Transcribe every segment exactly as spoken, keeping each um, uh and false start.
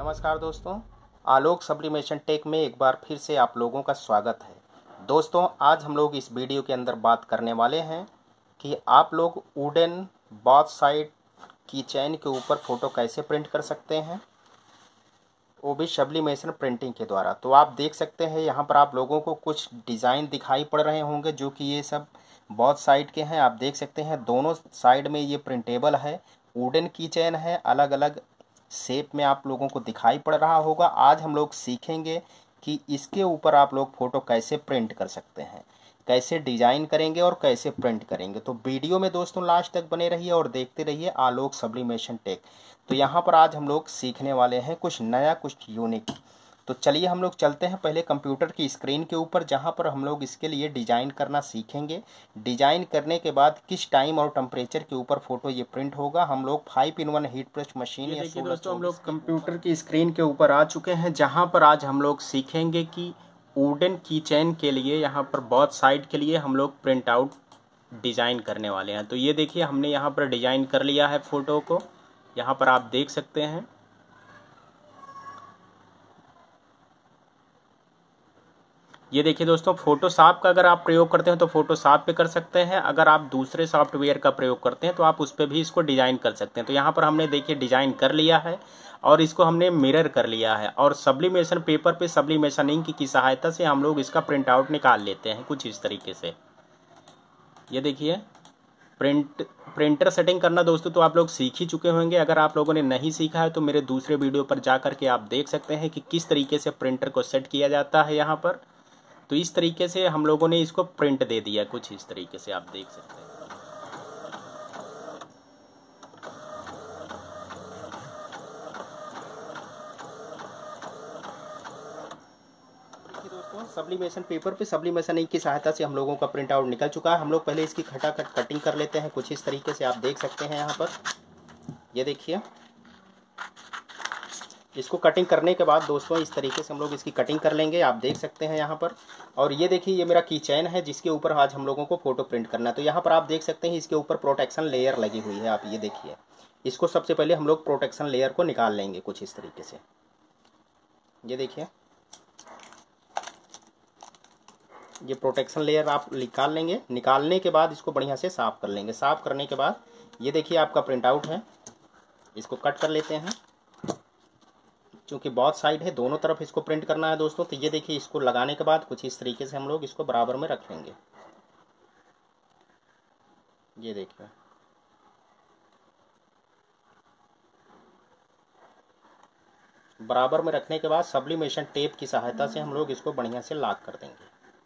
नमस्कार दोस्तों, आलोक sublimation take में एक बार फिर से आप लोगों का स्वागत है। दोस्तों, आज हम लोग इस वीडियो के अंदर बात करने वाले हैं कि आप लोग वुडन बोथ साइड की चैन के ऊपर फ़ोटो कैसे प्रिंट कर सकते हैं, वो भी सब्लिमेशन प्रिंटिंग के द्वारा। तो आप देख सकते हैं यहाँ पर आप लोगों को कुछ डिज़ाइन दिखाई पड़ रहे होंगे जो कि ये सब बोथ साइड के हैं। आप देख सकते हैं दोनों साइड में ये प्रिंटेबल है, वुडन की चैन है, अलग अलग शेप में आप लोगों को दिखाई पड़ रहा होगा। आज हम लोग सीखेंगे कि इसके ऊपर आप लोग फ़ोटो कैसे प्रिंट कर सकते हैं, कैसे डिज़ाइन करेंगे और कैसे प्रिंट करेंगे। तो वीडियो में दोस्तों लास्ट तक बने रहिए और देखते रहिए आलोक सब्लिमेशन टेक। तो यहाँ पर आज हम लोग सीखने वाले हैं कुछ नया, कुछ यूनिक। तो चलिए हम लोग चलते हैं पहले कंप्यूटर की स्क्रीन के ऊपर, जहाँ पर हम लोग इसके लिए डिज़ाइन करना सीखेंगे। डिज़ाइन करने के बाद किस टाइम और टेम्परेचर के ऊपर फ़ोटो ये प्रिंट होगा। हम लोग five in one heat press machine या देखिए दोस्तों, हम लोग कंप्यूटर की स्क्रीन के ऊपर आ चुके हैं, जहाँ पर आज हम लोग सीखेंगे कि वुडन की चैन के लिए यहाँ पर बोथ साइड के लिए हम लोग प्रिंट आउट डिज़ाइन करने वाले हैं। तो ये देखिए हमने यहाँ पर डिज़ाइन कर लिया है फ़ोटो को, यहाँ पर आप देख सकते हैं। ये देखिए दोस्तों, फोटोशॉप का अगर आप प्रयोग करते हैं तो फोटोशॉप पे कर सकते हैं। अगर आप दूसरे सॉफ्टवेयर का प्रयोग करते हैं तो आप उस पर भी इसको डिज़ाइन कर सकते हैं। तो यहाँ पर हमने देखिए डिज़ाइन कर लिया है और इसको हमने मिरर कर लिया है, और सब्लिमेशन पेपर पे सब्लिमेशन इंक की सहायता से हम लोग इसका प्रिंट आउट निकाल लेते हैं कुछ इस तरीके से। ये देखिए प्रिंट प्रिंटर सेटिंग करना दोस्तों तो आप लोग सीख ही चुके होंगे। अगर आप लोगों ने नहीं सीखा है तो मेरे दूसरे वीडियो पर जा करके आप देख सकते हैं कि किस तरीके से प्रिंटर को सेट किया जाता है यहाँ पर। तो इस तरीके से हम लोगों ने इसको प्रिंट दे दिया, कुछ इस तरीके से आप देख सकते हैं। दोस्तों, सब्लिमेशन पेपर पे सब्लिमेशन इंक की सहायता से हम लोगों का प्रिंट आउट निकल चुका है। हम लोग पहले इसकी खटाखट कटिंग कर लेते हैं कुछ इस तरीके से, आप देख सकते हैं यहाँ पर। ये देखिए, इसको कटिंग करने के बाद दोस्तों इस तरीके से हम लोग इसकी कटिंग कर लेंगे, आप देख सकते हैं यहाँ पर। और ये देखिए, ये मेरा की चैन है जिसके ऊपर आज हम लोगों को फ़ोटो प्रिंट करना है। तो यहाँ पर आप देख सकते हैं इसके ऊपर प्रोटेक्शन लेयर लगी हुई है, आप ये देखिए। इसको सबसे पहले हम लोग प्रोटेक्शन लेयर को निकाल लेंगे कुछ इस तरीके से। ये देखिए, ये प्रोटेक्शन लेयर आप निकाल लेंगे। निकालने के बाद इसको बढ़िया से साफ़ कर लेंगे। साफ़ करने के बाद ये देखिए आपका प्रिंट आउट है, इसको कट कर लेते हैं। क्योंकि बहुत साइड है, दोनों तरफ इसको प्रिंट करना है दोस्तों। तो ये देखिए, इसको लगाने के बाद कुछ इस तरीके से हम लोग इसको बराबर में रख लेंगे। ये देखिए, बराबर में रखने के बाद सब्लिमेशन टेप की सहायता से हम लोग इसको बढ़िया से लॉक कर देंगे।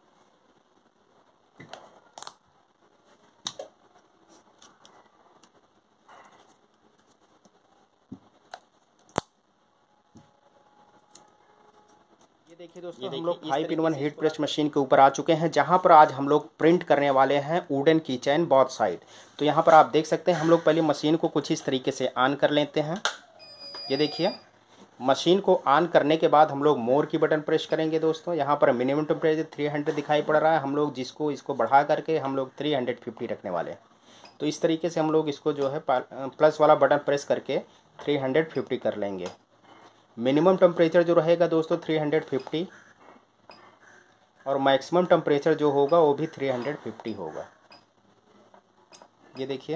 देखिए दोस्तों, हम लोग five in one heat press machine के ऊपर आ चुके हैं, जहां पर आज हम लोग प्रिंट करने वाले हैं वुडन की चैन बोथ साइड। तो यहां पर आप देख सकते हैं, हम लोग पहले मशीन को कुछ इस तरीके से ऑन कर लेते हैं। ये देखिए, मशीन को ऑन करने के बाद हम लोग मोर की बटन प्रेस करेंगे दोस्तों। यहाँ पर मिनिमम टेम्परेचर थ्री हंड्रेड दिखाई पड़ रहा है, हम लोग जिसको इसको बढ़ा करके हम लोग थ्री हंड्रेड फिफ्टी रखने वाले हैं। तो इस तरीके से हम लोग इसको जो है प्लस वाला बटन प्रेस करके थ्री हंड्रेड फिफ्टी कर लेंगे। मिनिमम टेम्परेचर जो रहेगा दोस्तों थ्री हंड्रेड फिफ्टी, और मैक्सिमम टेम्परेचर जो होगा वो भी थ्री हंड्रेड फिफ्टी होगा। ये देखिए,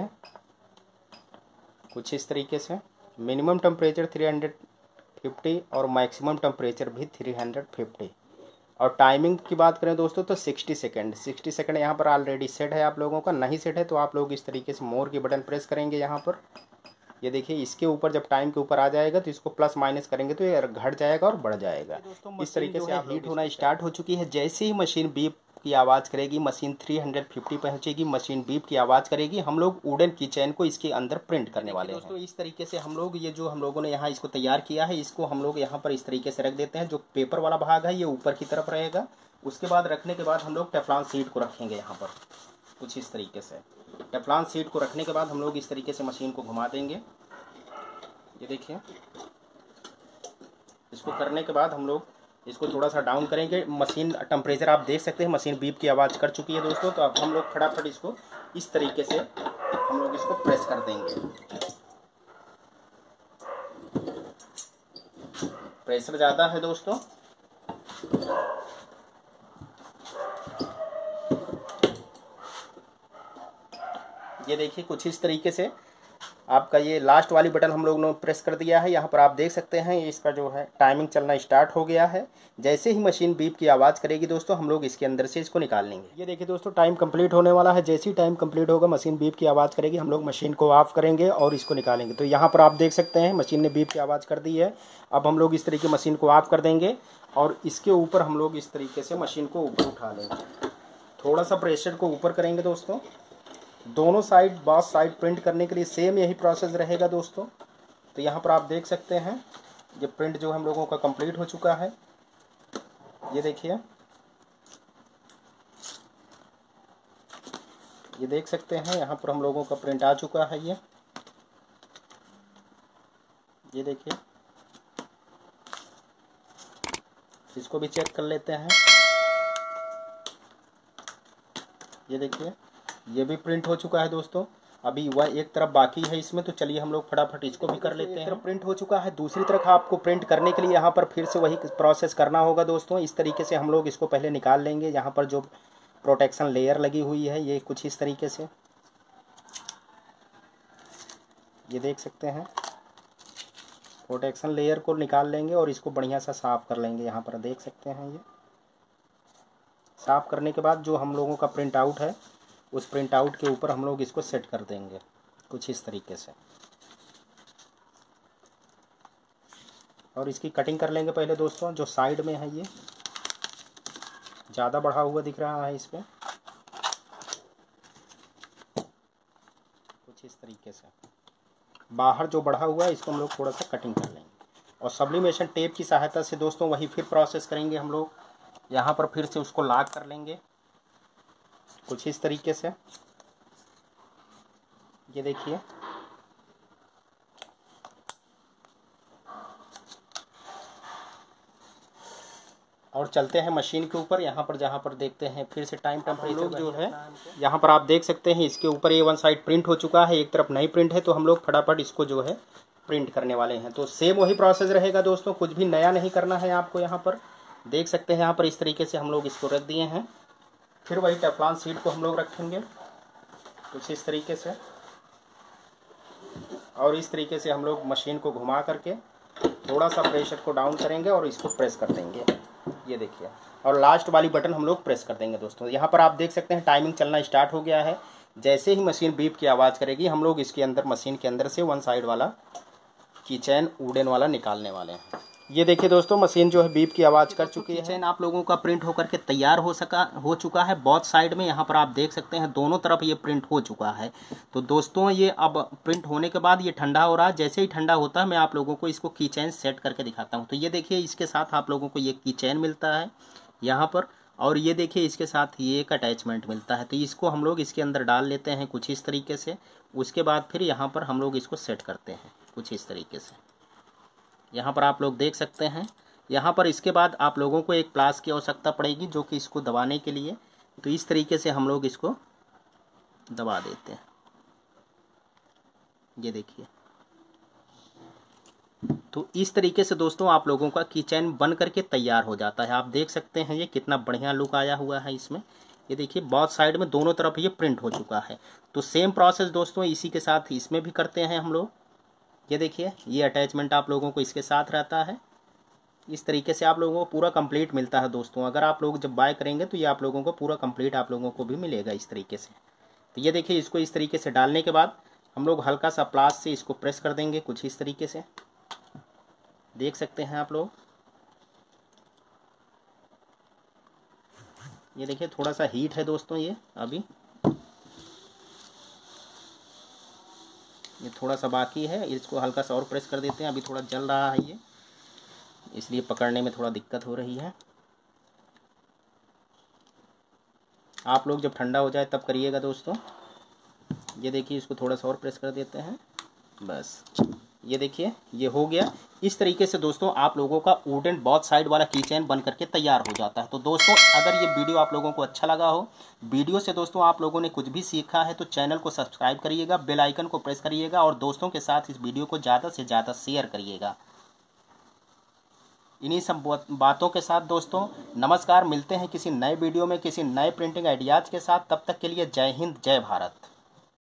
कुछ इस तरीके से minimum temperature three hundred fifty और मैक्सिमम टेम्परेचर भी थ्री हंड्रेड फिफ्टी। और टाइमिंग की बात करें दोस्तों तो सिक्सटी सेकेंड सिक्सटी सेकेंड यहाँ पर ऑलरेडी सेट है। आप लोगों का नहीं सेट है तो आप लोग इस तरीके से मोर की बटन प्रेस करेंगे यहाँ पर। ये देखिए, इसके ऊपर जब टाइम के ऊपर आ जाएगा तो इसको प्लस माइनस करेंगे तो ये घट जाएगा और बढ़ जाएगा। इस तरीके से हीट होना स्टार्ट हो चुकी है। जैसे ही मशीन बीप की आवाज़ करेगी, मशीन थ्री हंड्रेड फिफ्टी पहुंचेगी, मशीन बीप की आवाज़ करेगी, हम लोग वुडन की चैन को इसके अंदर प्रिंट करने वाले हैं दोस्तों। इस तरीके से हम लोग ये जो हम लोगों ने यहाँ इसको तैयार किया है, इसको हम लोग यहाँ पर इस तरीके से रख देते हैं। जो पेपर वाला भाग है ये ऊपर की तरफ रहेगा। उसके बाद रखने के बाद हम लोग टेफ्लॉन शीट को रखेंगे यहाँ पर कुछ इस तरीके से। टेफ्लॉन शीट को रखने के बाद हम लोग इस तरीके से मशीन को घुमा देंगे। ये देखिए, इसको करने के बाद हम लोग इसको थोड़ा सा डाउन करेंगे। मशीन टेम्परेचर आप देख सकते हैं, मशीन बीप की आवाज़ कर चुकी है दोस्तों। तो अब हम लोग फटाफट इसको इस तरीके से हम लोग इसको प्रेस कर देंगे। प्रेशर ज़्यादा है दोस्तों। ये देखिए कुछ इस तरीके से आपका ये लास्ट वाली बटन हम लोग ने प्रेस कर दिया है। यहाँ पर आप देख सकते हैं इसका जो है टाइमिंग चलना स्टार्ट हो गया है। जैसे ही मशीन बीप की आवाज़ करेगी दोस्तों हम लोग इसके अंदर से इसको निकाल लेंगे। ये देखिए दोस्तों टाइम कंप्लीट होने वाला है। जैसे ही टाइम कंप्लीट होगा मशीन बीप की आवाज़ करेगी, हम लोग मशीन को ऑफ करेंगे और इसको निकालेंगे। तो यहाँ पर आप देख सकते हैं मशीन ने बीप की आवाज़ कर दी है। अब हम लोग इस तरीके मशीन को ऑफ कर देंगे और इसके ऊपर हम लोग इस तरीके से मशीन को ऊपर उठा लेंगे। थोड़ा सा प्रेशर को ऊपर करेंगे दोस्तों। दोनों साइड बॉस साइड प्रिंट करने के लिए सेम यही प्रोसेस रहेगा दोस्तों। तो यहाँ पर आप देख सकते हैं ये प्रिंट जो हम लोगों का कंप्लीट हो चुका है। ये देखिए, ये देख सकते हैं यहाँ पर हम लोगों का प्रिंट आ चुका है। ये ये देखिए, इसको भी चेक कर लेते हैं। ये देखिए ये भी प्रिंट हो चुका है दोस्तों। अभी वह एक तरफ बाकी है इसमें, तो चलिए हम लोग फटाफट इसको भी कर लेते हैं। एक तरफ प्रिंट हो चुका है, दूसरी तरफ आपको प्रिंट करने के लिए यहाँ पर फिर से वही प्रोसेस करना होगा दोस्तों। इस तरीके से हम लोग इसको पहले निकाल लेंगे। यहाँ पर जो प्रोटेक्शन लेयर लगी हुई है ये कुछ इस तरीके से, ये देख सकते हैं प्रोटेक्शन लेयर को निकाल लेंगे और इसको बढ़िया सा साफ़ कर लेंगे। यहाँ पर देख सकते हैं ये साफ़ करने के बाद जो हम लोगों का प्रिंट आउट है उस प्रिंट आउट के ऊपर हम लोग इसको सेट कर देंगे कुछ इस तरीके से। और इसकी कटिंग कर लेंगे पहले दोस्तों। जो साइड में है ये ज़्यादा बढ़ा हुआ दिख रहा है, इस पर कुछ इस तरीके से बाहर जो बढ़ा हुआ है इसको हम लोग थोड़ा सा कटिंग कर लेंगे। और सब्लिमेशन टेप की सहायता से दोस्तों वही फिर प्रोसेस करेंगे हम लोग। यहाँ पर फिर से उसको लॉक कर लेंगे कुछ इस तरीके से। ये देखिए और चलते हैं मशीन के ऊपर। यहाँ पर जहाँ पर देखते हैं फिर से टाइम टेम्परेचर जो है यहाँ पर आप देख सकते हैं इसके ऊपर ये वन साइड प्रिंट हो चुका है, एक तरफ नहीं प्रिंट है। तो हम लोग फटाफट इसको जो है प्रिंट करने वाले हैं। तो सेम वही प्रोसेस रहेगा दोस्तों, कुछ भी नया नहीं करना है आपको। यहाँ पर देख सकते हैं यहाँ पर इस तरीके से हम लोग इसको रख दिए हैं। फिर वही टेफ्लॉन शीट को हम लोग रखेंगे कुछ इस तरीके से और इस तरीके से हम लोग मशीन को घुमा करके थोड़ा सा प्रेशर को डाउन करेंगे और इसको प्रेस कर देंगे। ये देखिए और लास्ट वाली बटन हम लोग प्रेस कर देंगे दोस्तों। यहाँ पर आप देख सकते हैं टाइमिंग चलना स्टार्ट हो गया है। जैसे ही मशीन बीप की आवाज़ करेगी हम लोग इसके अंदर मशीन के अंदर से वन साइड वाला कीचेन वुडन वाला निकालने वाले हैं। ये देखिए दोस्तों मशीन जो है बीप की आवाज़ कर चुकी है। कीचेन आप लोगों का प्रिंट होकर के तैयार हो सका हो चुका है बोथ साइड में। यहाँ पर आप देख सकते हैं दोनों तरफ ये प्रिंट हो चुका है। तो दोस्तों ये अब प्रिंट होने के बाद ये ठंडा हो रहा है। जैसे ही ठंडा होता है मैं आप लोगों को इसको कीचेन सेट करके दिखाता हूँ। तो ये देखिए इसके साथ आप लोगों को ये कीचेन मिलता है यहाँ पर, और ये देखिए इसके साथ ये एक अटैचमेंट मिलता है। तो इसको हम लोग इसके अंदर डाल लेते हैं कुछ इस तरीके से। उसके बाद फिर यहाँ पर हम लोग इसको सेट करते हैं कुछ इस तरीके से। यहाँ पर आप लोग देख सकते हैं। यहाँ पर इसके बाद आप लोगों को एक प्लास की आवश्यकता पड़ेगी जो कि इसको दबाने के लिए। तो इस तरीके से हम लोग इसको दबा देते हैं। ये देखिए तो इस तरीके से दोस्तों आप लोगों का कीचेन बन करके तैयार हो जाता है। आप देख सकते हैं ये कितना बढ़िया लुक आया हुआ है इसमें। ये देखिए बहुत साइड में दोनों तरफ ये प्रिंट हो चुका है। तो सेम प्रोसेस दोस्तों इसी के साथ इसमें भी करते हैं हम लोग। ये देखिए ये अटैचमेंट आप लोगों को इसके साथ रहता है। इस तरीके से आप लोगों को पूरा कंप्लीट मिलता है दोस्तों। अगर आप लोग जब बाय करेंगे तो ये आप लोगों को पूरा कंप्लीट आप लोगों को भी मिलेगा इस तरीके से। तो ये देखिए इसको इस तरीके से डालने के बाद हम लोग हल्का सा प्लास से इसको प्रेस कर देंगे कुछ इस तरीके से। देख सकते हैं आप लोग। ये देखिए थोड़ा सा हीट है दोस्तों ये अभी, ये थोड़ा सा बाकी है। इसको हल्का सा और प्रेस कर देते हैं। अभी थोड़ा जल रहा है ये, इसलिए पकड़ने में थोड़ा दिक्कत हो रही है। आप लोग जब ठंडा हो जाए तब करिएगा दोस्तों। ये देखिए इसको थोड़ा सा और प्रेस कर देते हैं बस। ये देखिए ये हो गया। इस तरीके से दोस्तों आप लोगों का वुडन बोथ साइड वाला कीचेन बन करके तैयार हो जाता है। तो दोस्तों अगर ये वीडियो आप लोगों को अच्छा लगा हो, वीडियो से दोस्तों आप लोगों ने कुछ भी सीखा है, तो चैनल को सब्सक्राइब करिएगा, बेल आइकन को प्रेस करिएगा और दोस्तों के साथ इस वीडियो को ज़्यादा से ज़्यादा शेयर करिएगा। इन्हीं सब बातों के साथ दोस्तों नमस्कार, मिलते हैं किसी नए वीडियो में किसी नए प्रिंटिंग आइडियाज़ के साथ। तब तक के लिए जय हिंद, जय भारत।